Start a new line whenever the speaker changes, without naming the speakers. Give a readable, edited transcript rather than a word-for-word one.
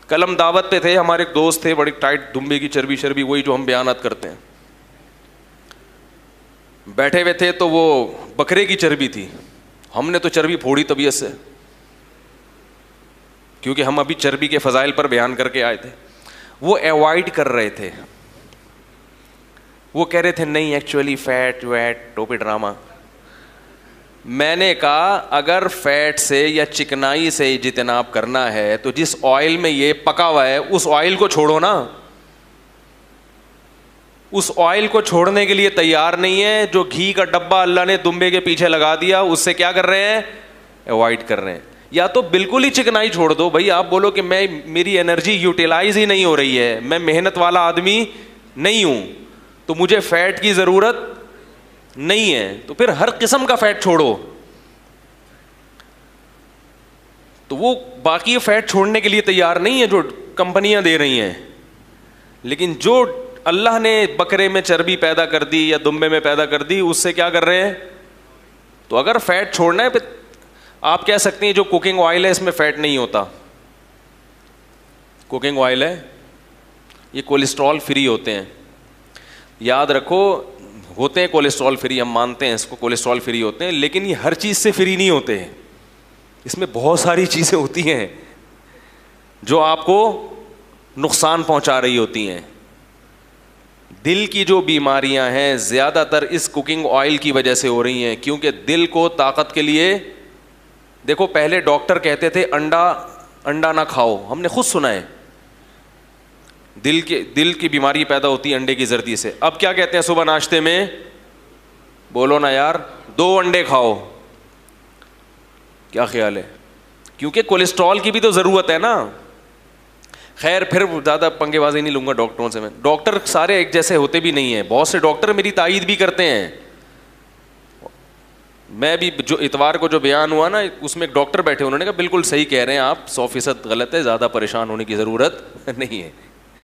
کل ہم دعوت پہ تھے, ہمارے ایک دوست تھے, بڑی ٹائٹ دمبے کی چربی شربی, وہی جو ہم بیانات کرتے ہیں, بیٹھے ہوئے تھے تو وہ بکرے کی چربی تھی. ہم نے تو چربی پھوڑی طبیعت سے, کیونکہ ہم ابھی چربی کے فضائل پر بیان کر کے آئے تھے. وہ ایوائڈ کر رہے تھے, وہ کہہ رہے تھے نہیں ایکچولی فیٹ ویٹ ٹوپی ڈرامہ. میں نے کہا اگر فیٹ سے یا چکنائی سے اجتناب کرنا ہے تو جس آئل میں یہ پکا ہوا ہے اس آئل کو چھوڑو نا. اس آئل کو چھوڑنے کے لیے تیار نہیں ہے. جو گھی کا ڈبہ اللہ نے دمبے کے پیچھے لگا دیا اس سے کیا کر رہے ہیں, ایوائڈ کر رہے ہیں. یا تو بالکل ہی چکنائی چھوڑ دو بھائی, آپ بولو کہ میں میری انرجی یوٹیلائز ہی نہیں ہو رہی ہے, میں محنت والا آدمی نہیں ہوں تو مجھے فیٹ کی ضرورت نہیں ہے, تو پھر ہر قسم کا فیٹ چھوڑو. تو وہ باقی فیٹ چھوڑنے کے لیے تیار نہیں ہے جو کمپنیاں دے رہی ہیں, لیکن جو اللہ نے بکرے میں چربی پیدا کر دی یا دمبے میں پیدا کر دی اس سے کیا کر رہے ہیں. تو اگر فیٹ چھوڑنا ہے پھر آپ کہہ سکتے ہیں جو کوکنگ آئل ہے اس میں فیٹ نہیں ہوتا. کوکنگ آئل ہے یہ کولیسٹرول فری ہوتے ہیں, یاد رکھو, ہوتے ہیں کولیسٹرول فری, ہم مانتے ہیں اس کو کولیسٹرول فری ہوتے ہیں, لیکن یہ ہر چیز سے فری نہیں ہوتے ہیں. اس میں بہت ساری چیزیں ہوتی ہیں جو آپ کو نقصان پہنچا رہی ہوتی ہیں. دل کی جو بیماریاں ہیں زیادہ تر اس کوکنگ آئل کی وجہ سے ہو رہی ہیں, کیونکہ دل کو طاقت کے لیے, دیکھو پہلے ڈاکٹر کہتے تھے انڈا نہ کھاؤ, ہم نے خود سنا ہے, دل کی بیماری پیدا ہوتی ہے انڈے کی زردی سے. اب کیا کہتے ہیں صبح ناشتے میں, بولو نا یار 2 انڈے کھاؤ. کیا خیال ہے, کیونکہ کولیسٹرول کی بھی تو ضرورت ہے نا. خیر پھر زیادہ پنگے بازی نہیں لوں گا ڈاکٹروں سے میں. ڈاکٹر سارے ایک جیسے ہوتے بھی نہیں ہیں, بہت سے ڈاکٹر میری تائید بھی کرتے ہیں. میں بھی جو اتوار کو جو بیان ہوا نا اس میں ایک ڈاکٹر بیٹھے, انہوں نے کہا بالکل صحیح کہہ رہے ہیں آپ, 100% غلط ہے, زیادہ پریشان ہونے کی ضرورت نہیں ہے.